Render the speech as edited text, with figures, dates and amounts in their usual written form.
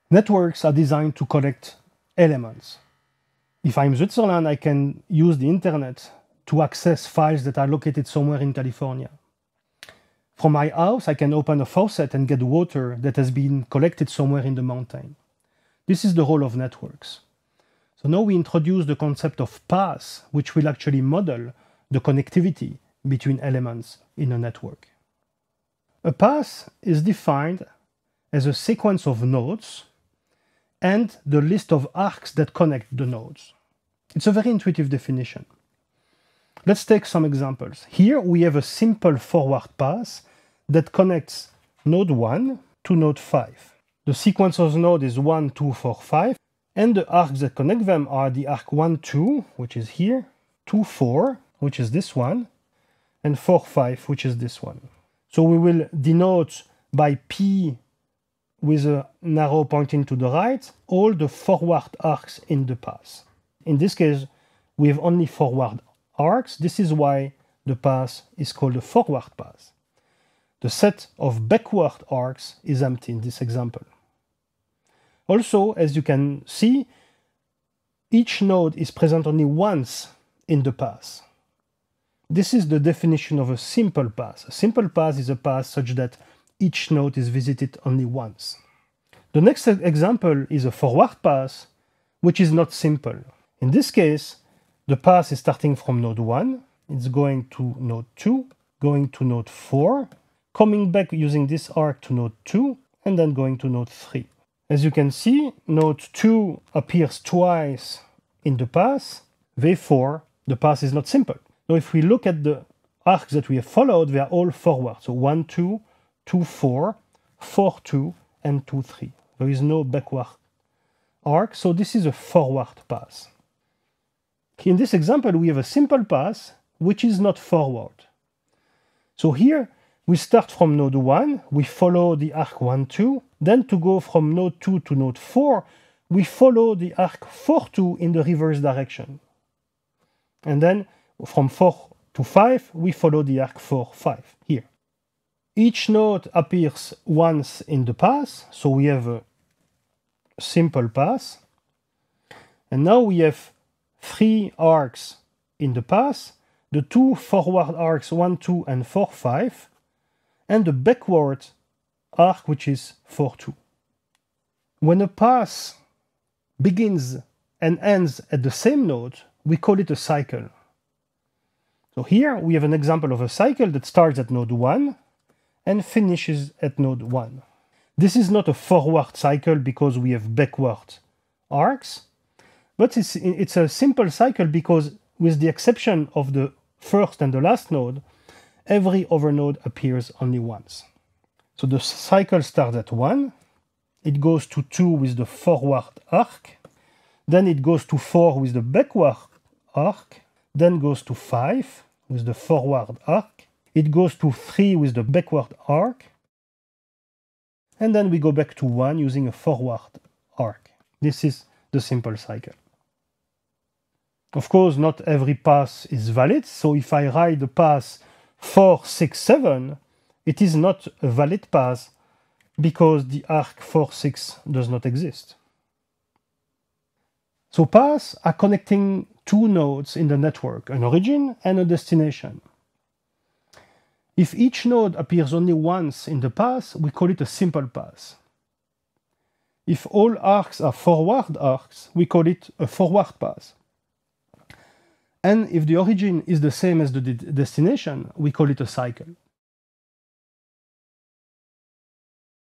Networks are designed to connect elements. If I'm Switzerland, I can use the internet to access files that are located somewhere in California. From my house, I can open a faucet and get water that has been collected somewhere in the mountain. This is the role of networks. So now we introduce the concept of paths, which will actually model the connectivity between elements in a network. A path is defined as a sequence of nodes and the list of arcs that connect the nodes. It's a very intuitive definition. Let's take some examples. Here we have a simple forward path that connects node 1 to node 5. The sequence of nodes is 1, 2, 4, 5, and the arcs that connect them are the arc 1, 2, which is here, 2, 4, which is this one, and 4, 5, which is this one. So we will denote by P with an arrow pointing to the right all the forward arcs in the path. In this case, we have only forward arcs. This is why the path is called a forward path. The set of backward arcs is empty in this example. Also, as you can see, each node is present only once in the path. This is the definition of a simple path. A simple path is a path such that each node is visited only once. The next example is a forward path, which is not simple. In this case, the path is starting from node 1, it's going to node 2, going to node 4, coming back using this arc to node 2, and then going to node 3. As you can see, node 2 appears twice in the path, therefore the path is not simple. Now if we look at the arcs that we have followed, they are all forward. So 1, 2, 2, 4, 4, 2, and 2, 3. There is no backward arc, so this is a forward path. In this example, we have a simple path which is not forward. So here we start from node 1, we follow the arc 1, 2, then to go from node 2 to node 4, we follow the arc 4, 2 in the reverse direction. And then from 4 to 5, we follow the arc 4, 5 here. Each node appears once in the path, so we have a simple path. And now we have 3 arcs in the path, the 2 forward arcs 1, 2, and 4, 5, and the backward arc which is 4, 2. When a path begins and ends at the same node, we call it a cycle. So here we have an example of a cycle that starts at node 1 and finishes at node 1. This is not a forward cycle because we have backward arcs, but it's a simple cycle because with the exception of the first and the last node, every other node appears only once. So the cycle starts at 1, it goes to 2 with the forward arc, then it goes to 4 with the backward arc, then goes to 5 with the forward arc, it goes to 3 with the backward arc, and then we go back to 1 using a forward arc. This is the simple cycle. Of course, not every path is valid, so if I write the path 4, 6, 7, it is not a valid path because the arc 4, 6 does not exist. So paths are connecting two nodes in the network, an origin and a destination. If each node appears only once in the path, we call it a simple path. If all arcs are forward arcs, we call it a forward path. And if the origin is the same as the destination, we call it a cycle.